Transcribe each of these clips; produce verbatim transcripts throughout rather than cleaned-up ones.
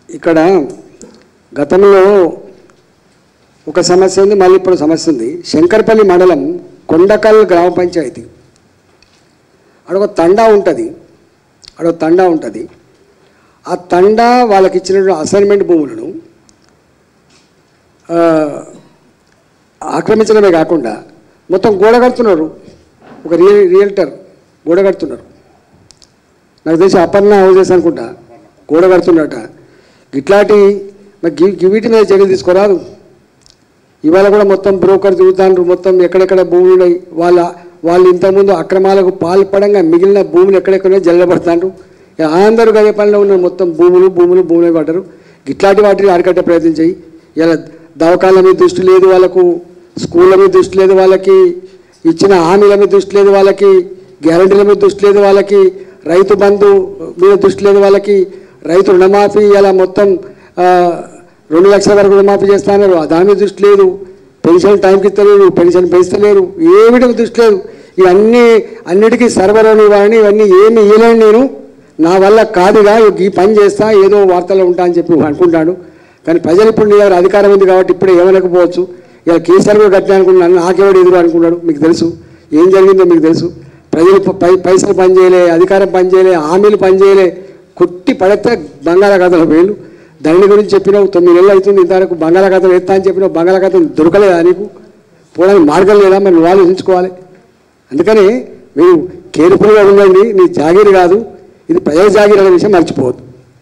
ఇక్కడ గతంలో ఒక సమస్య ఉంది, మళ్ళీ ఇప్పుడు సమస్య ఉంది. శంకర్పల్లి మండలం కొండకల్ గ్రామ పంచాయతీ అడొక తండా ఉంటుంది అడొక తండా ఉంటుంది ఆ తండా వాళ్ళకి ఇచ్చినటువంటి అసైన్మెంట్ భూములను ఆక్రమించడమే కాకుండా మొత్తం గోడ కడుతున్నారు. ఒక రియల్ రియల్టర్ గోడ కడుతున్నారు. నాకు తెలిసి అపర్ణ హౌజెస్ అనుకుంటా గోడ కడుతున్నట. ఇట్లాంటి మరి వీటి మీద చర్యలు తీసుకోరాదు. ఇవాళ కూడా మొత్తం బ్రోకర్ తిరుగుతాండ్రు, మొత్తం ఎక్కడెక్కడ భూములు ఉన్నాయి. వాళ్ళ వాళ్ళు ఇంతకుముందు అక్రమాలకు పాల్పడంగా మిగిలిన భూములు ఎక్కడెక్కడో జల్లబడతాండ్రు. అందరూ గదే పనిలో ఉన్న మొత్తం భూములు భూములు భూములు పడ్డారు. ఇట్లాంటి వాటిని అరికట్టే ప్రయత్నం చేయి. ఇలా దవాఖాన్ల మీద దృష్టి లేదు వాళ్ళకు, స్కూళ్ళ మీద దృష్టి లేదు వాళ్ళకి, ఇచ్చిన హామీల మీద దృష్టి లేదు వాళ్ళకి, గ్యారంటీల మీద దృష్టి లేదు వాళ్ళకి, రైతు బంధు మీద దృష్టి లేదు వాళ్ళకి, రైతు రుణమాఫీ ఇలా మొత్తం రెండు లక్షల వరకు రుణమాఫీ చేస్తున్నారు, దాని మీద దృష్టి లేదు. పెన్షన్ టైంకి ఇస్తలేరు, పెన్షన్ పెంచలేరు, ఏమిటి దృష్టి లేదు. ఇవన్నీ అన్నిటికీ సర్వరోని ఇవ్వాలని ఇవన్నీ ఏమి ఇవ్వలేను నేను, నా వల్ల కాదుగా ఈ పని చేస్తా ఏదో వార్తల్లో ఉంటా అని చెప్పి అనుకుంటాడు. కానీ ప్రజలు ఇప్పుడు నీ దగ్గర అధికారం ఉంది కాబట్టి ఇప్పుడే ఏమనకపోవచ్చు. ఇలా కేసీఆర్ కూడా గట్టి అనుకుంటున్నాను, నాకెవడు ఎదురు అనుకున్నాడు. మీకు తెలుసు ఏం జరిగిందో, మీకు తెలుసు. ప్రజలు పై పైసలు పనిచేయలే, అధికారం పనిచేయలే, హామీలు పనిచేయలే, కుట్టి పడితే బంగాళాఖాతంలో వేలు. ధరణి గురించి చెప్పినావు, తొమ్మిది నెలలు అవుతుంది ఇంతవరకు బంగాళాఖాతం ఎత్తా అని చెప్పినావు. బంగాళాఖాతం దొరకలేదా నీకు? పోవడానికి మార్గం లేదా? మరి నువ్వు ఆలోచించుకోవాలి. అందుకని మీరు కేర్ఫుల్గా ఉండండి. నీ జాగీరు కాదు, ఇది ప్రజల జాగీరు అనే విషయం మర్చిపోవద్దు.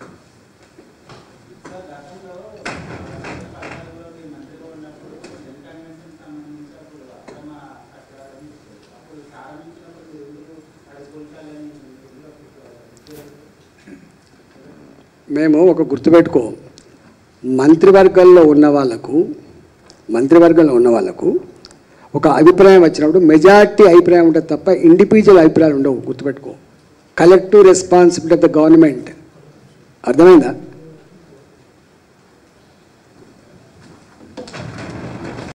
మేము ఒక గుర్తుపెట్టుకో, మంత్రివర్గంలో ఉన్న వాళ్ళకు మంత్రివర్గంలో ఉన్న వాళ్ళకు ఒక అభిప్రాయం వచ్చినప్పుడు మెజార్టీ అభిప్రాయం ఉంటుంది తప్ప ఇండివిజువల్ అభిప్రాయాలు ఉండవు. గుర్తుపెట్టుకో, collective responsibility of the government. అర్థమైందా?